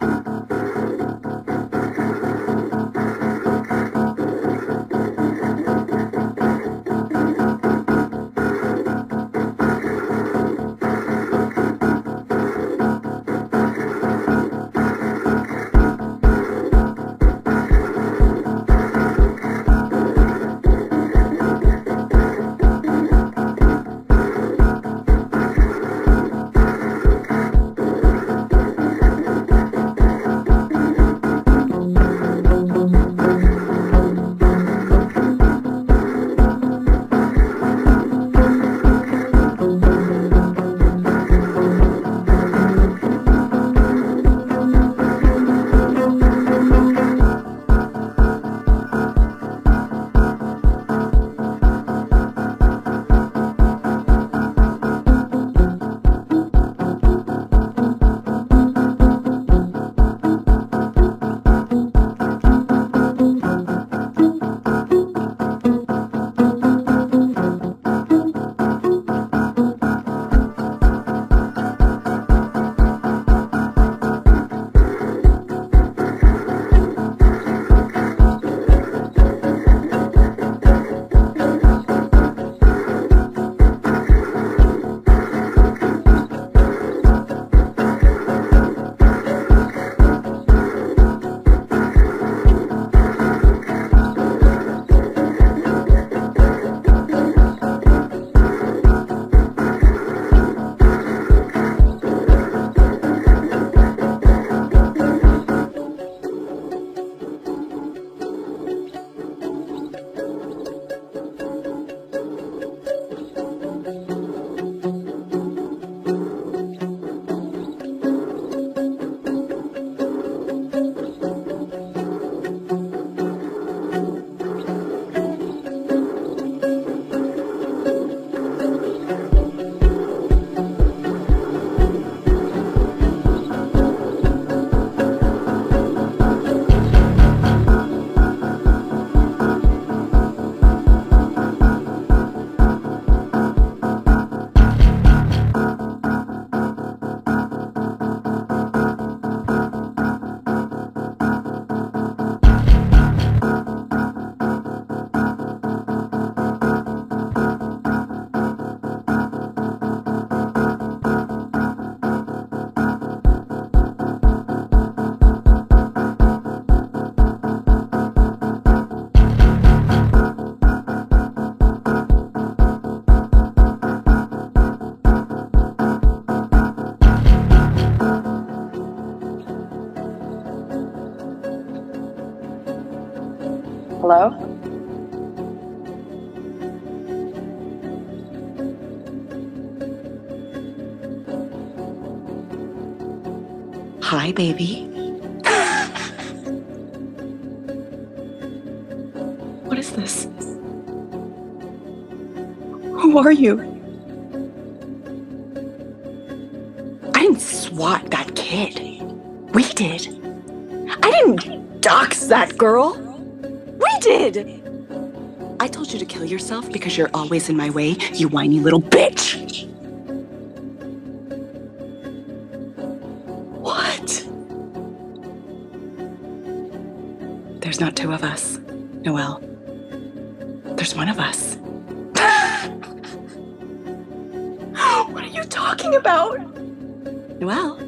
Hello? Hi, baby. What is this? Who are you? I didn't swat that kid. We did. I didn't dox that girl. We did. I told you to kill yourself because you're always in my way, you whiny little bitch. What? There's not two of us, Noelle. There's one of us. What are you talking about? Noelle?